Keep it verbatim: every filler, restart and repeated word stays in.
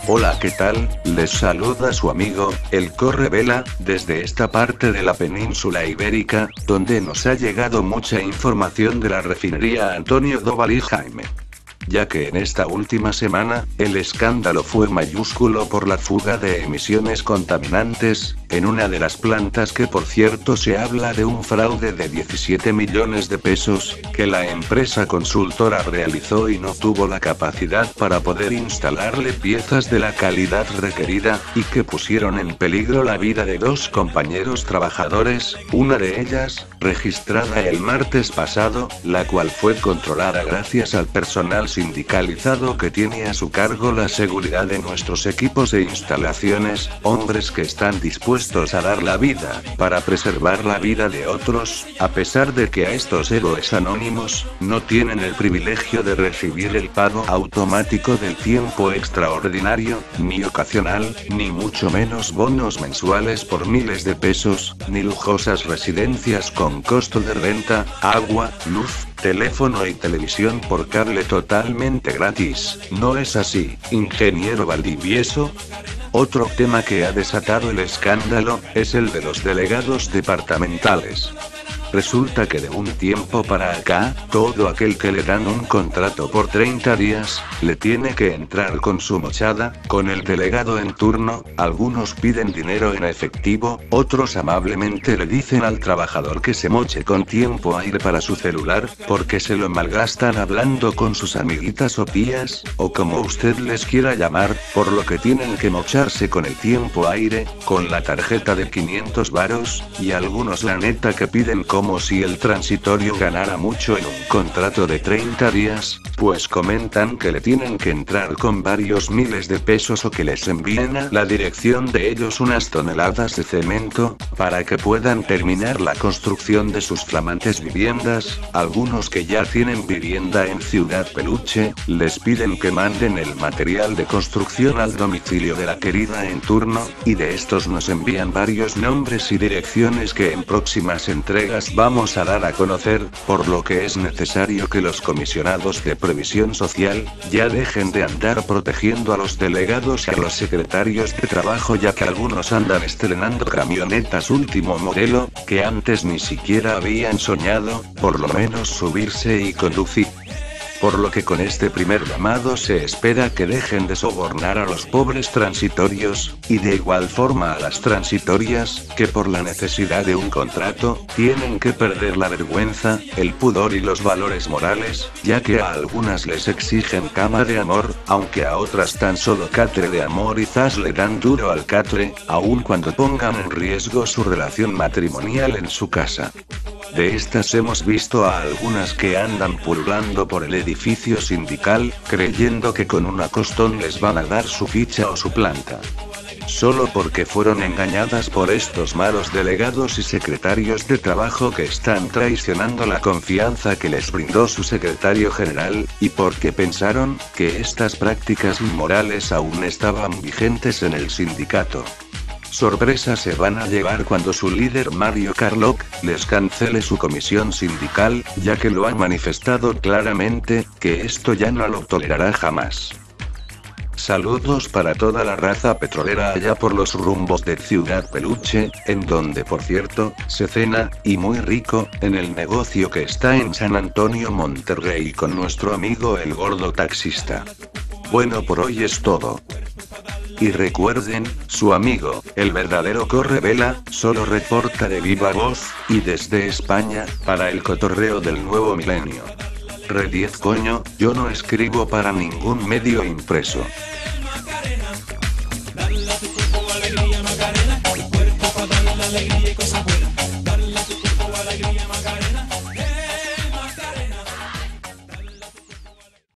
Hola, ¿qué tal? Les saluda su amigo, el Corre Vela, desde esta parte de la península ibérica, donde nos ha llegado mucha información de la refinería Antonio Doval y Jaime. Ya que en esta última semana, el escándalo fue mayúsculo por la fuga de emisiones contaminantes, en una de las plantas que por cierto se habla de un fraude de diecisiete millones de pesos, que la empresa consultora realizó y no tuvo la capacidad para poder instalarle piezas de la calidad requerida, y que pusieron en peligro la vida de dos compañeros trabajadores, una de ellas, registrada el martes pasado, la cual fue controlada gracias al personal sindicalizado que tiene a su cargo la seguridad de nuestros equipos e instalaciones, hombres que están dispuestos a dar la vida, para preservar la vida de otros, a pesar de que a estos héroes anónimos, no tienen el privilegio de recibir el pago automático del tiempo extraordinario, ni ocasional, ni mucho menos bonos mensuales por miles de pesos, ni lujosas residencias con costo de renta, agua, luz, teléfono y televisión por cable totalmente gratis. ¿No es así, ingeniero Valdivieso? Otro tema que ha desatado el escándalo, es el de los delegados departamentales. Resulta que de un tiempo para acá, todo aquel que le dan un contrato por treinta días, le tiene que entrar con su mochada, con el delegado en turno, algunos piden dinero en efectivo, otros amablemente le dicen al trabajador que se moche con tiempo aire para su celular, porque se lo malgastan hablando con sus amiguitas o tías, o como usted les quiera llamar, por lo que tienen que mocharse con el tiempo aire, con la tarjeta de quinientos varos, y algunos la neta que piden con como si el transitorio ganara mucho en un contrato de treinta días, pues comentan que le tienen que entrar con varios miles de pesos o que les envíen a la dirección de ellos unas toneladas de cemento, para que puedan terminar la construcción de sus flamantes viviendas. Algunos que ya tienen vivienda en Ciudad Peluche, les piden que manden el material de construcción al domicilio de la querida en turno, y de estos nos envían varios nombres y direcciones que en próximas entregas vamos a dar a conocer, por lo que es necesario que los comisionados de Previsión Social, ya dejen de andar protegiendo a los delegados y a los secretarios de trabajo, ya que algunos andan estrenando camionetas último modelo, que antes ni siquiera habían soñado, por lo menos subirse y conducir. Por lo que con este primer llamado se espera que dejen de sobornar a los pobres transitorios, y de igual forma a las transitorias, que por la necesidad de un contrato, tienen que perder la vergüenza, el pudor y los valores morales, ya que a algunas les exigen cama de amor, aunque a otras tan solo catre de amor y zas le dan duro al catre, aun cuando pongan en riesgo su relación matrimonial en su casa. De estas hemos visto a algunas que andan pululando por el edificio sindical, creyendo que con una costón les van a dar su ficha o su planta. Solo porque fueron engañadas por estos malos delegados y secretarios de trabajo que están traicionando la confianza que les brindó su secretario general, y porque pensaron que estas prácticas inmorales aún estaban vigentes en el sindicato. Sorpresa se van a llevar cuando su líder Mario Carlock les cancele su comisión sindical, ya que lo han manifestado claramente, que esto ya no lo tolerará jamás. Saludos para toda la raza petrolera allá por los rumbos de Ciudad Peluche, en donde por cierto, se cena, y muy rico, en el negocio que está en San Antonio Monterrey con nuestro amigo el gordo taxista. Bueno, por hoy es todo. Y recuerden, su amigo, el verdadero Corre Vela, solo reporta de viva voz, y desde España, para el cotorreo del nuevo milenio. Re diez coño, yo no escribo para ningún medio impreso.